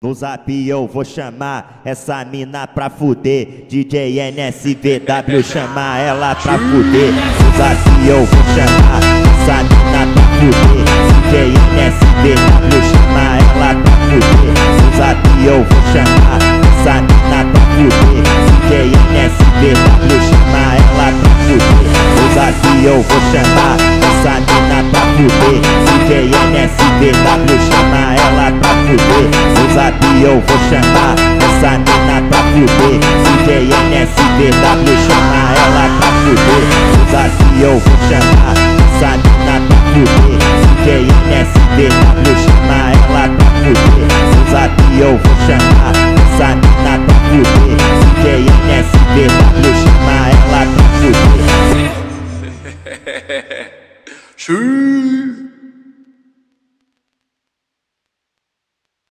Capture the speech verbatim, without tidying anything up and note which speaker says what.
Speaker 1: No zap eu vou chamar essa mina pra fuder. D J N S V W chama ela pra fuder. No zap eu vou chamar essa mina pra fuder. D J N S V W chama ela pra fuder. No zap eu vou chamar essa mina pra fuder. D J N S V W chama ela pra fuder. No zap eu vou chamar essa mina pra fuder. D J N S V W chama ela pra fuder. No zap eu vou chamar essa mina pra fuder. D J N S V W chama ela pra fuder. No zap eu vou chamar essa mina pra fuder. D J N S V W chama ela pra fuder.